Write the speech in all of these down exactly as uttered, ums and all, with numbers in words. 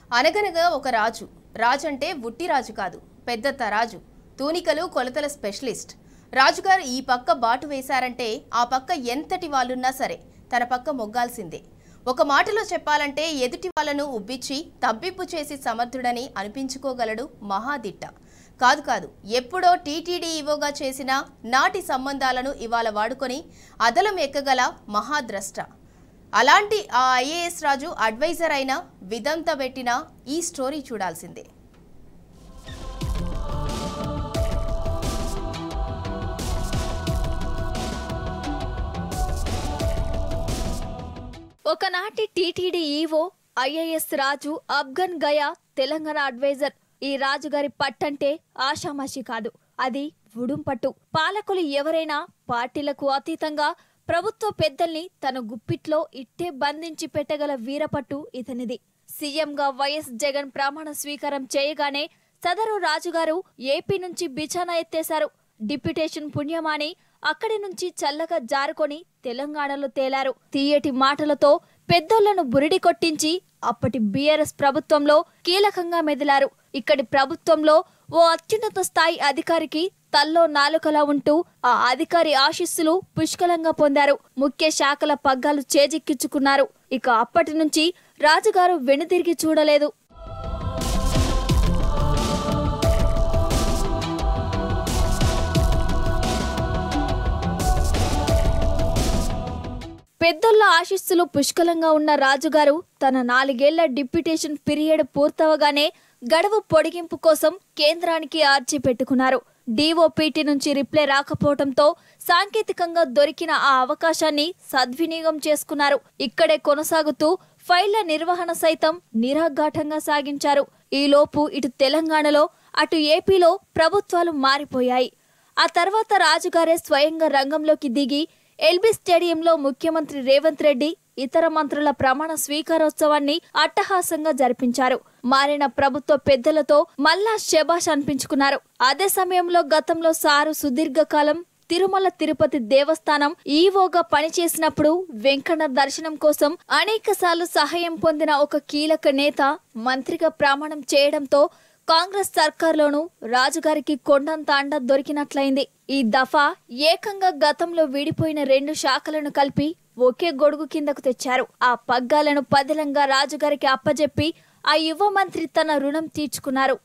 అనగనగా ఒక రాజు. రాజు అంటే ఉట్టి రాజు కాదు, పెద్ద తరాజు, తూనికలు కొలతల స్పెషలిస్ట్. రాజుగారు ఈ పక్క బాటు వేశారంటే ఆ పక్క ఎంతటి వాళ్ళున్నా సరే తన పక్క మొగ్గాల్సిందే. ఒక మాటలో చెప్పాలంటే ఎదుటి వాళ్ళను ఉబ్బిచ్చి తబ్బిప్పు చేసి సమర్థుడని అనిపించుకోగలడు మహాదిట్ట. కాదు కాదు ఎప్పుడో టీటీడీ ఈవోగా చేసిన నాటి సంబంధాలను ఇవాళ వాడుకొని అదలం ఎక్కగల మహాద్రష్ట. అలాంటి ఆ ఐఏఎస్ రాజు అడ్వైజర్ అయిన విదంత పెట్టిన ఈ స్టోరీ చూడాల్సిందే. ఒకనాటి టీటీడీ ఈవో ఐఏఎస్ రాజు అఫ్ఘన్ గయా తెలంగాణ అడ్వైజర్. ఈ రాజుగారి పట్టంటే ఆషామాషి కాదు, అది ఉడుంపట్టు. పాలకులు ఎవరైనా పార్టీలకు అతీతంగా ప్రభుత్వ పెద్దల్ని తన గుప్పిట్లో ఇట్టే బంధించి పెట్టగల వీరపట్టు ఇతనిది. సీఎంగా వైఎస్ జగన్ ప్రమాణ స్వీకారం చేయగానే సదరు రాజుగారు ఏపీ నుంచి బిచానా ఎత్తేశారు. డిప్యుటేషన్ పుణ్యమాని అక్కడి నుంచి చల్లగా జారుకొని తెలంగాణలో తేలారు. తీయటి మాటలతో పెద్దోళ్లను బురిడి కొట్టించి అప్పటి బీఆర్ఎస్ ప్రభుత్వంలో కీలకంగా మెదిలారు. ఇక్కడి ప్రభుత్వంలో ఓ అత్యున్నత స్థాయి అధికారికి తల్లో నాలుకలా ఉంటూ ఆ అధికారి ఆశీస్సులు పుష్కలంగా పొందారు. ముఖ్య శాఖల పగ్గాలు చేజిక్కించుకున్నారు. ఇక అప్పటి నుంచి రాజుగారు వెనుతిరిగి చూడలేదు. పెద్దోళ్ల ఆశీస్సులు పుష్కలంగా ఉన్న రాజుగారు తన నాలుగేళ్ల డిప్యుటేషన్ పీరియడ్ పూర్తవగానే గడువు పొడిగింపు కోసం కేంద్రానికి ఆర్జీ పెట్టుకున్నారు. డీఓపీటీ నుంచి రిప్లై రాకపోవడంతో సాంకేతికంగా దొరికిన ఆ అవకాశాన్ని సద్వినియోగం చేసుకున్నారు. ఇక్కడే కొనసాగుతూ ఫైళ్ల నిర్వహణ సైతం నిరాఘాటంగా సాగించారు. ఈలోపు ఇటు తెలంగాణలో అటు ఏపీలో ప్రభుత్వాలు మారిపోయాయి. ఆ తర్వాత రాజుగారే స్వయంగా రంగంలోకి దిగి ఎల్బీ స్టేడియంలో ముఖ్యమంత్రి రేవంత్ రెడ్డి ఇతర మంత్రుల ప్రమాణ స్వీకారోత్సవాన్ని అట్టహాసంగా జరిపించారు. మారిన ప్రభుత్వ పెద్దలతో మల్లా శబాష్ అనిపించుకున్నారు. అదే సమయంలో గతంలో సారు సుదీర్ఘకాలం తిరుమల తిరుపతి దేవస్థానం ఈవోగా పనిచేసినప్పుడు వెంకన్న దర్శనం కోసం అనేక సార్లు సహాయం పొందిన ఒక కీలక నేత మంత్రిగా ప్రమాణం చేయడంతో కాంగ్రెస్ సర్కార్లోనూ రాజుగారికి కొండంత అండ దొరికినట్లయింది. ఈ దఫా ఏకంగా గతంలో విడిపోయిన రెండు శాఖలను కలిపి ఒకే గొడుగు కిందకు తెచ్చారు. ఆ పగ్గాలను పదిలంగా రాజుగారికి అప్పజెప్పి ఆ యువ మంత్రి తన రుణం తీర్చుకున్నారు.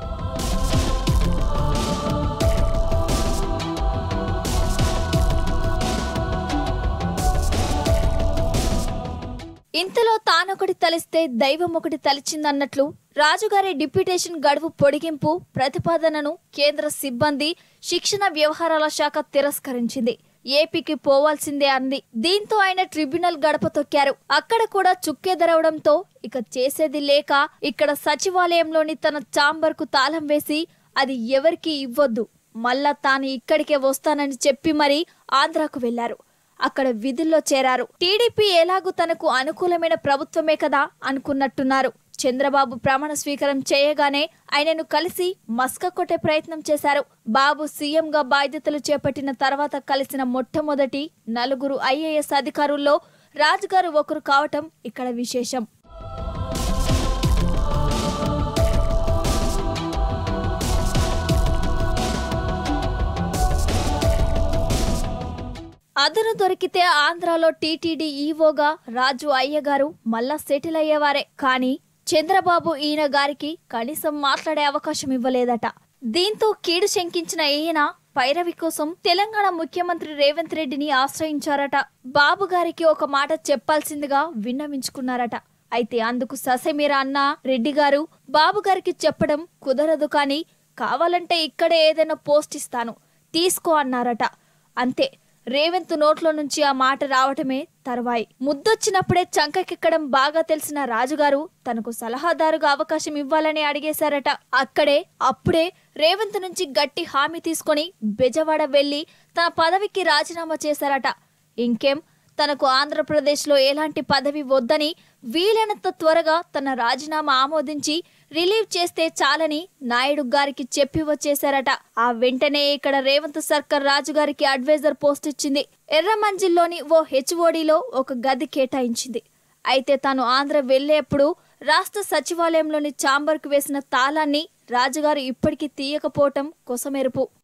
ఇంతలో తానొకటి తలిస్తే దైవం ఒకటి తలిచిందన్నట్లు రాజుగారి డిప్యుటేషన్ గడువు పొడిగింపు ప్రతిపాదనను కేంద్ర సిబ్బంది శిక్షణ వ్యవహారాల శాఖ తిరస్కరించింది. ఏపీకి పోవాల్సిందే అంది. దీంతో ఆయన ట్రిబ్యునల్ గడప తొక్కారు. అక్కడ కూడా చుక్కెదరవడంతో ఇక చేసేది లేక ఇక్కడ సచివాలయంలోని తన ఛాంబర్ కు తాళం వేసి అది ఎవరికి ఇవ్వొద్దు, మళ్ళా తాను ఇక్కడికే వస్తానని చెప్పి మరీ ఆంధ్రాకు వెళ్లారు. అక్కడ విధుల్లో చేరారు. టీడీపీ ఎలాగూ తనకు అనుకూలమైన ప్రభుత్వమే కదా అనుకున్నట్టున్నారు. చంద్రబాబు ప్రమాణ స్వీకారం చేయగానే ఆయనను కలిసి మస్క కొట్టే ప్రయత్నం చేశారు. బాబు సీఎంగా బాధ్యతలు చేపట్టిన తర్వాత కలిసిన మొట్టమొదటి నలుగురు ఐఏఎస్ అధికారుల్లో రాజుగారు ఒకరు కావటం ఇక్కడ విశేషం. అదను దొరికితే ఆంధ్రాలో టీటీడీ ఈవోగా రాజు అయ్యగారు మళ్ళా సెటిల్ అయ్యేవారే. కానీ చంద్రబాబు ఈయన గారికి కనీసం మాట్లాడే అవకాశం ఇవ్వలేదట. దీంతో కీడు శంకించిన ఈయన పైరవి కోసం తెలంగాణ ముఖ్యమంత్రి రేవంత్ రెడ్డిని ఆశ్రయించారట. బాబు గారికి ఒక మాట చెప్పాల్సిందిగా విన్నవించుకున్నారట. అయితే అందుకు ససేమిరా అన్న రెడ్డి గారు బాబు గారికి చెప్పడం కుదరదు, కానీ కావాలంటే ఇక్కడే ఏదైనా పోస్ట్ ఇస్తాను తీసుకో అన్నారట. అంతే, రేవంత్ నోట్లో నుంచి ఆ మాట రావటమే తర్వాయి. ముద్దొచ్చినప్పుడే చంకకెక్కడం బాగా తెలిసిన రాజుగారు తనకు సలహాదారుగా అవకాశం ఇవ్వాలని అడిగేశారట. అక్కడే అప్పుడే రేవంత్ నుంచి గట్టి హామీ తీసుకుని బెజవాడ వెళ్లి తన పదవికి రాజీనామా చేశారట. ఇంకేం, తనకు ఆంధ్రప్రదేశ్లో ఎలాంటి పదవి వద్దని వీలైనంత త్వరగా తన రాజీనామా ఆమోదించి రిలీవ్ చేస్తే చాలని నాయుడు గారికి చెప్పి వచ్చేశారట. ఆ వెంటనే ఇక్కడ రేవంత్ సర్కార్ రాజుగారికి అడ్వైజర్ పోస్ట్ ఇచ్చింది. ఎర్రమంజిల్లోని ఓ హెచ్ఓడిలో ఒక గది కేటాయించింది. అయితే తాను ఆంధ్ర వెళ్లేప్పుడు రాష్ట్ర సచివాలయంలోని ఛాంబర్కు వేసిన తాళాన్ని రాజుగారు ఇప్పటికీ తీయకపోవటం కొసమెరుపు.